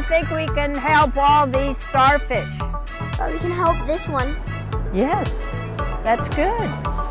think we can help all these starfish? We can help this one. Yes, that's good.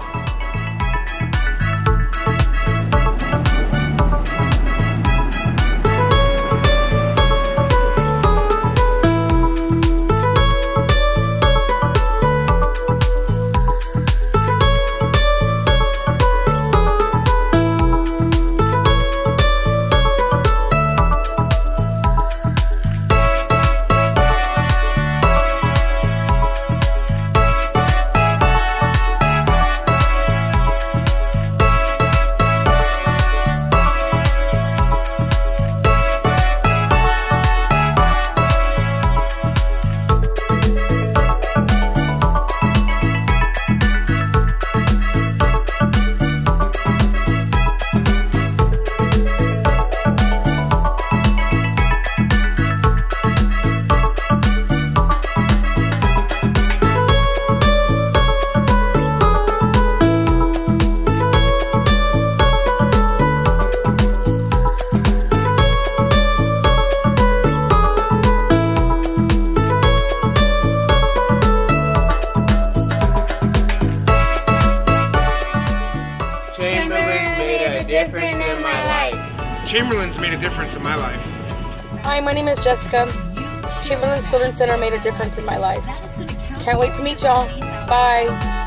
Difference in my life. Chamberlain's made a difference in my life. Hi, my name is Jessica. Chamberlain's Children's Center made a difference in my life. Can't wait to meet y'all. Bye.